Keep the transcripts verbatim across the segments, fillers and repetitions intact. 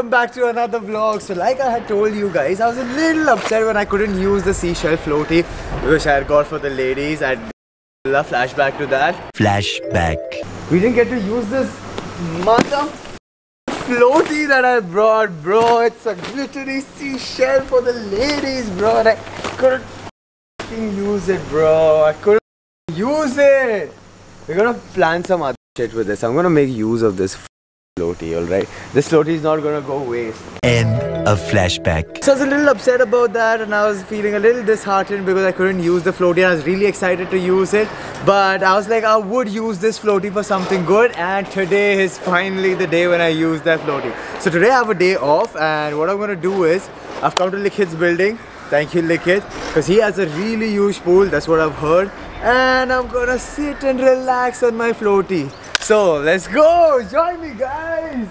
welcome back to another vlog. So like I had told you guys, I was a little upset when I couldn't use the seashell floaty which I had got for the ladies. I had a flashback to that. Flashback. We didn't get to use this mother floaty that I brought, bro. It's a glittery seashell for the ladies, bro. And I couldn't use it, bro. I couldn't use it. We're gonna plan some other shit with this. I'm gonna make use of this floaty, alright? This floaty is not gonna go waste. End of flashback. So I was a little upset about that and I was feeling a little disheartened because I couldn't use the floaty. I was really excited to use it, but I was like, I would use this floaty for something good, and today is finally the day when I use that floaty. So today I have a day off, and what I'm gonna do is, I've come to Likhit's building. Thank you, Likhit, because he has a really huge pool, that's what I've heard. And I'm gonna sit and relax on my floaty. So let's go, join me guys.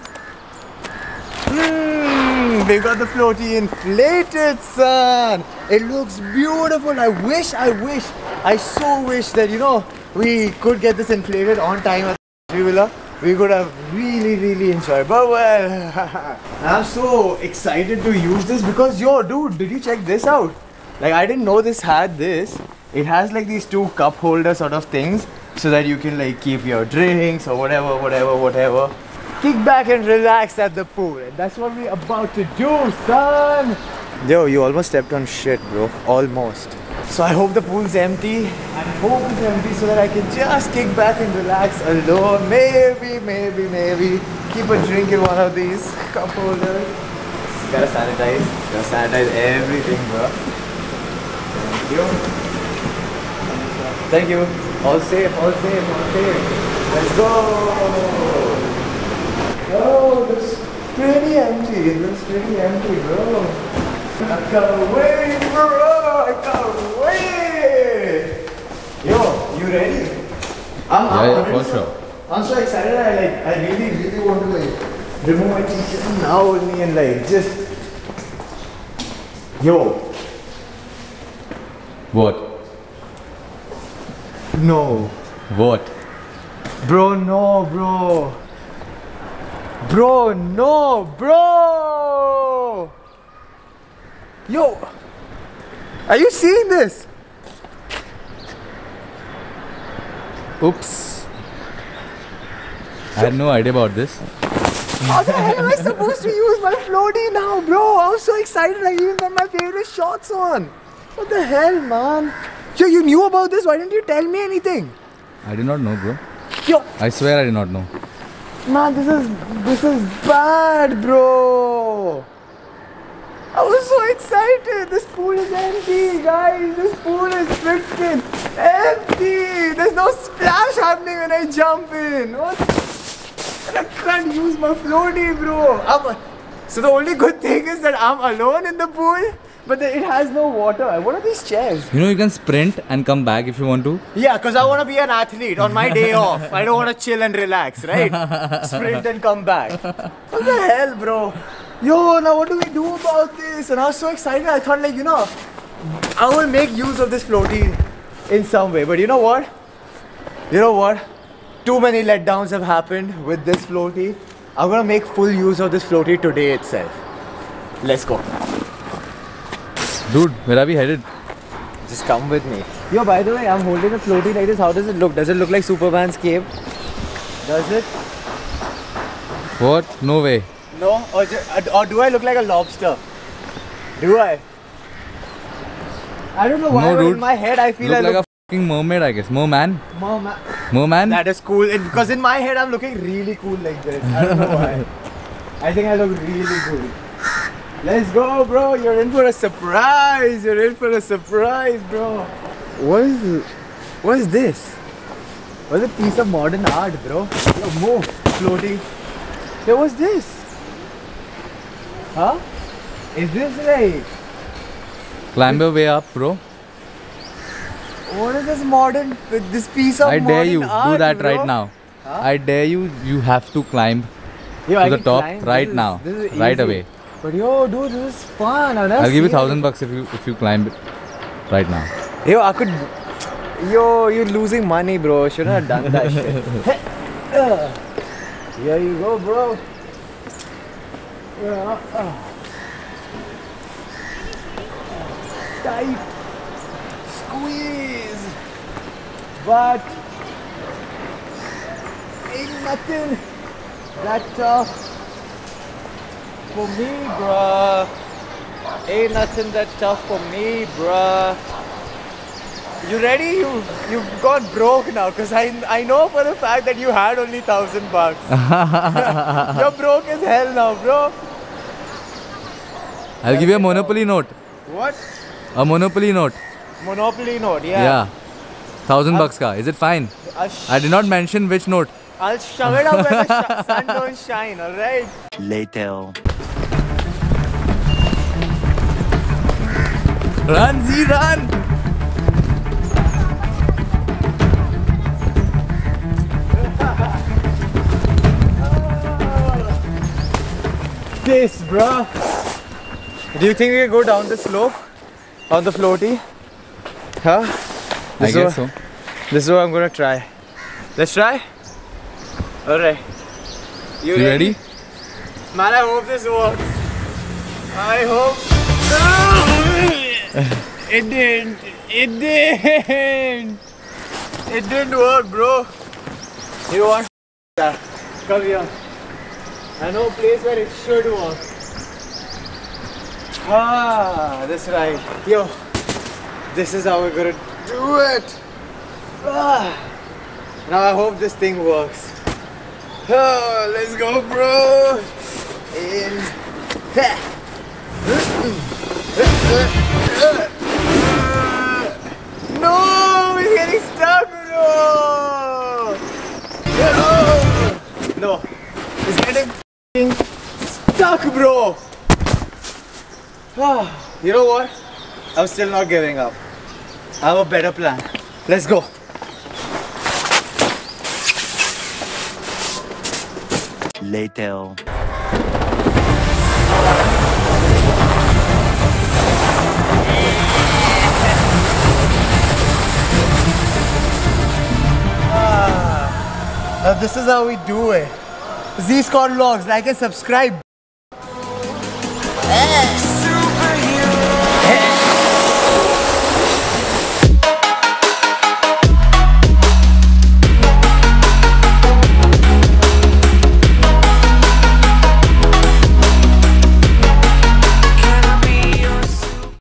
Mm, we got the floaty inflated, son. It looks beautiful. I wish, I wish, I so wish that, you know, we could get this inflated on time at the villa. We could have really, really enjoyed. But well, I'm so excited to use this because, yo, dude, did you check this out? Like, I didn't know this had this. It has like these two cup holder sort of things so that you can like keep your drinks or whatever, whatever, whatever. Kick back and relax at the pool. And that's what we're about to do, son. Yo, you almost stepped on shit, bro. Almost. So I hope the pool's empty. I hope it's empty so that I can just kick back and relax alone. Maybe, maybe, maybe keep a drink in one of these cup holders. Gotta sanitize. Gotta sanitize everything, bro. Thank you. Thank you. All safe, all safe, all safe. Let's go. Oh, looks pretty empty. It looks pretty empty, bro. I can't wait, bro. I can't wait. Yo, you ready? I'm, yeah, I'm yeah, for so, sure. I'm so excited. I like. I really, really want to like remove my t-shirt now with me and like just. Yo. What? No. What? Bro, no, bro. Bro, no, bro. Yo. Are you seeing this? Oops. I had no idea about this. How the hell am I supposed to use my floaty now, bro? I'm so excited. I even got my favorite shorts on. What the hell, man? Yo, you knew about this? Why didn't you tell me anything? I did not know, bro. Yo, I swear I did not know. man, this is this is bad, bro. I was so excited. This pool is empty, guys. This pool is freaking empty. There's no splash happening when I jump in. What? And I can't use my floaty, bro. I'm, so the only good thing is that I'm alone in the pool. But it has no water. What are these chairs? You know you can sprint and come back if you want to. Yeah, because I want to be an athlete on my day off. I don't want to chill and relax, right? Sprint and come back. What the hell, bro? Yo, now what do we do about this? And I was so excited. I thought like, you know, I will make use of this floaty in some way. But you know what? You know what? Too many letdowns have happened with this floaty. I'm going to make full use of this floaty today itself. Let's go. Dude, where are we headed? Just come with me. Yo, by the way, I'm holding a floaty like this. How does it look? Does it look like Superman's cape? Does it? What? No way. No? Or, or do I look like a lobster? Do I? I don't know why, No, but dude. in my head I feel Look I like look a fucking mermaid, I guess. Merman? Mama. Merman? That is cool. It, because in my head I'm looking really cool like this. I don't know why. I think I look really cool. Let's go, bro. You're in for a surprise. You're in for a surprise, bro. What is this? What is this? What is a piece of modern art, bro? Yo, move. Floating. Yo, what's this? Huh? Is this like... Climb your way up, bro. What is this modern... This piece of I modern dare you. art, Do that bro? right now. Huh? I dare you. You have to climb Yo, to I the can top climb. right This is- now. this is Right easy. away. But yo, dude, this is fun. I've never I'll give you seen thousand it. bucks if you if you climb it right now. Yo, I could. Yo, you're losing money, bro. Shouldn't have done that shit. Here you go, bro. Tight. Squeeze. But ain't nothing that tough for me, bruh. Ain't nothing that tough for me, bruh. You ready? You you got broke now, cause I I know for the fact that you had only thousand bucks. You're broke as hell now, bro. I'll give you a Monopoly note. What? A Monopoly note. Monopoly note, yeah. Yeah. Thousand bucks ka. Is it fine? I'll I did not mention which note. I'll shove it up where the sh sun don't shine, alright? Later. Run, Z, run! This, bruh. Do you think we can go down the slope on the floaty? Huh? I This guess what, so. This is what I'm gonna try. Let's try? Alright. You, You ready? Man, I hope this works. I hope. It didn't. It didn't. It didn't work, bro. You want that? Come here. I know a place where it should work. Ah, that's right. Yo, this is how we're gonna do it. Ah. Now I hope this thing works. Oh, let's go, bro. In. No, we're getting stuck, bro. No, it's getting stuck, bro. You know what? I'm still not giving up. I have a better plan. Let's go. Later. Now this is how we do it. Z Scott Vlogs, like and subscribe.